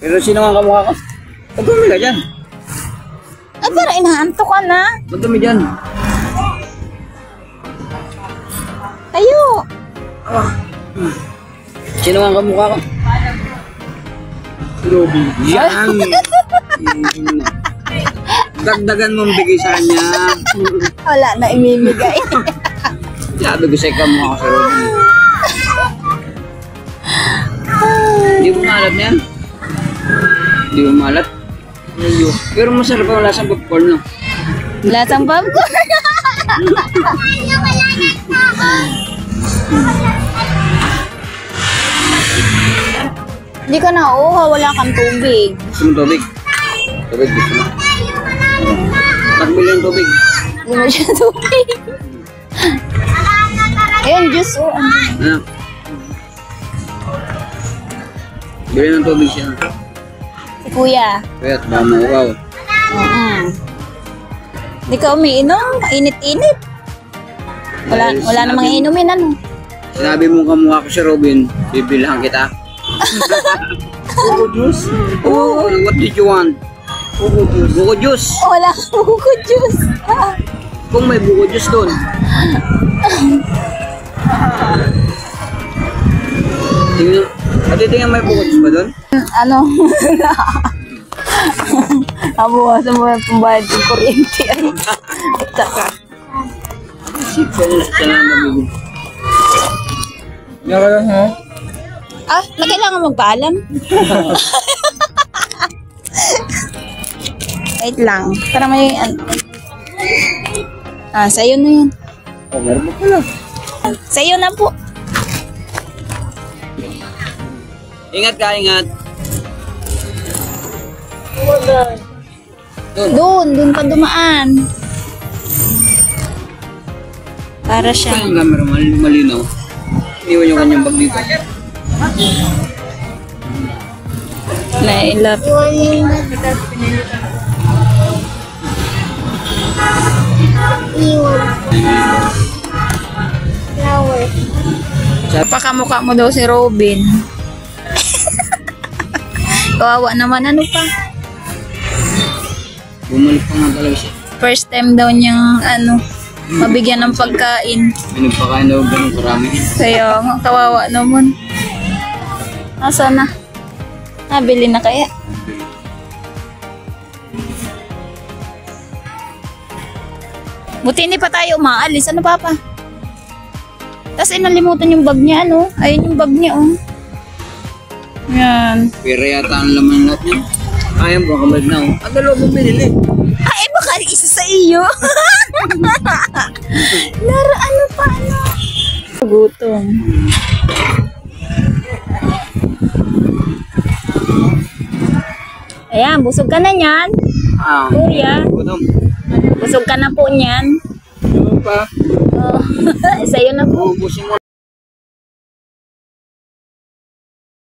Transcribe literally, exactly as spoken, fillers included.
Pero sino nga kamukha ko? Pagdumi ka dyan. Ay, pero inaanto ka na. Pagdumi dyan. Tayo. Ah. Hmm. Sino nga kamukha ko? Robin. Yan. Dagdagan mong bigay sa kanya. Wala na imimigay. Sabi ko sa'yo kamukha ko sa Robin. Hindi mo malat na yan? Hindi mo malat? Pero masarap ang lasang popcorn, no? Lasang popcorn. Hindi ka na uha, wala kang tubig. Gusto mo tubig? Tubig, gusto mo? Takbil yung tubig. Hindi mo siya tubig. Ayun, juice o. Ano? Bili ng tubig siya. Si kuya. Kaya, tama, wow. Mm-hmm. Hindi ka umiinom, init-init. Wala, wala namang inumin, ano? Sinabi mo kamukha ko si Robin, bibilhan kita. Buko juice? Oo, what did you want? Buko juice. Buko juice? Wala kang buko juice. Kung may buko juice doon. Tingnan, pati tingnan may buko juice ba doon? Ano? Abuhasan mo yung pambayad ng kuryente. Tsaka. Sipsa nila sa lang nabibig. Nga lang, ha? Ah, na kailangan magpaalam? Wait lang. Para may ano. Ah, sa'yo na yan. Oh, meron mo pala. Sa'yo na po. Ingat ka, ingat. Doon, doon ka dumaan. Para siya. Yung camera mal malinaw. Iniwan yung kanyang bag dito. Nailap. Pakamukha mo daw si Robin. Kawawa naman, ano pa? Bumalik pa nga talaga siya. First time daw niyang ano, mabigyan ng pagkain. May nagpakain daw ganun karami. Kaya nga, kawawa naman. Asa na? Nabili na kaya? Buti hindi pa tayo umaalis. Ano, Papa? Tapos inalimutan yung bag niya, ano? Ayun yung bag niya, oh. Yan. Pero yata ang laman lahat niya. Ayan po, kamad na, oh. Ang dalawa mong binili. Ay, baka isa sa iyo. Lara, ano pa, ano? Gutom. Ayan, busog ka na niyan. Ah, Kuya. gutom. Busog ka na po niyan. Ano pa? Oh, sa'yo na po. Ubusin mo.